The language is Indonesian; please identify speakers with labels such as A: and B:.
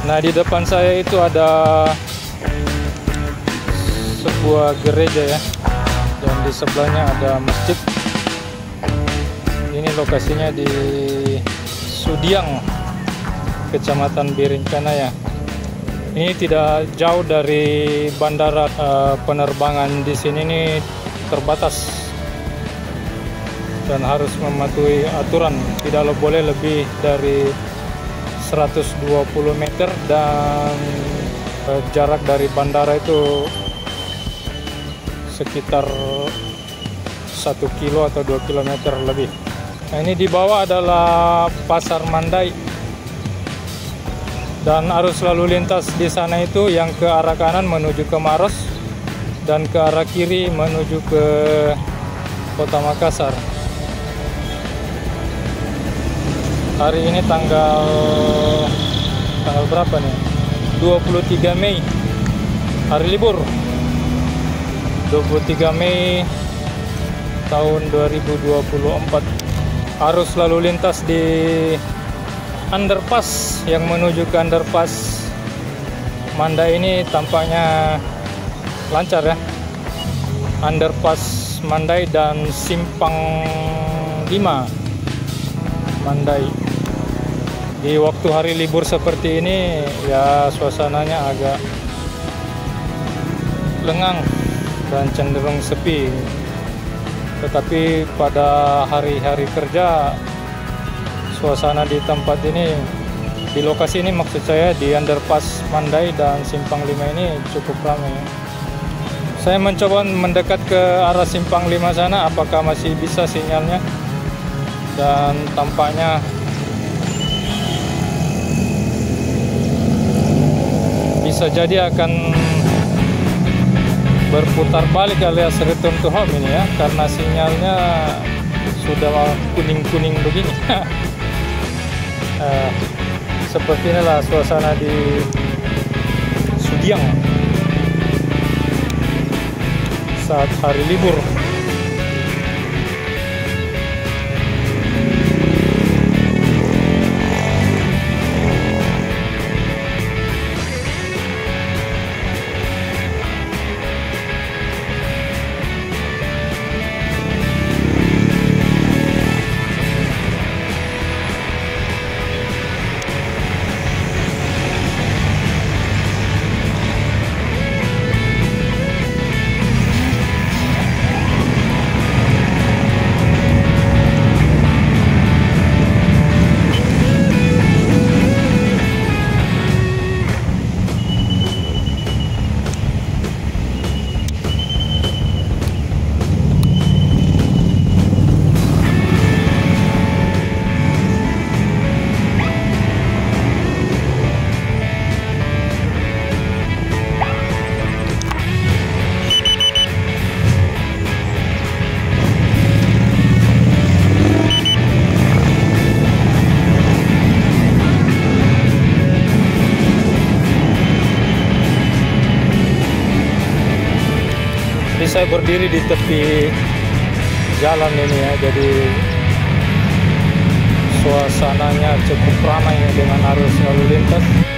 A: Nah, di depan saya itu ada sebuah gereja ya, dan di sebelahnya ada masjid. Ini lokasinya di Sudiang, Kecamatan Birincana ya. Ini tidak jauh dari bandara. Penerbangan di sini ini terbatas dan harus mematuhi aturan, tidak boleh lebih dari 120 meter dan jarak dari bandara itu sekitar 1 kilo atau 2 kilometer lebih. Nah, ini di bawah adalah Pasar Mandai, dan arus lalu lintas di sana itu yang ke arah kanan menuju ke Maros dan ke arah kiri menuju ke Kota Makassar. Hari ini tanggal berapa nih? 23 Mei, hari libur. 23 Mei tahun 2024. Arus lalu lintas di underpass yang menuju ke underpass Mandai ini tampaknya lancar ya. Underpass Mandai dan Simpang 5 Mandai. Di waktu hari libur seperti ini ya, suasananya agak lengang dan cenderung sepi. Tetapi pada hari-hari kerja, suasana di tempat ini, di lokasi ini maksud saya, di underpass Mandai dan Simpang 5 ini cukup ramai. Saya mencoba mendekat ke arah Simpang 5 sana, apakah masih bisa sinyalnya, dan tampaknya bisa jadi akan berputar balik alias return to home ini ya, karena sinyalnya sudah kuning-kuning begini. Seperti inilah suasana di Sudiang saat hari libur. Saya berdiri di tepi jalan ini ya, jadi suasananya cukup ramai dengan arus lalu lintas.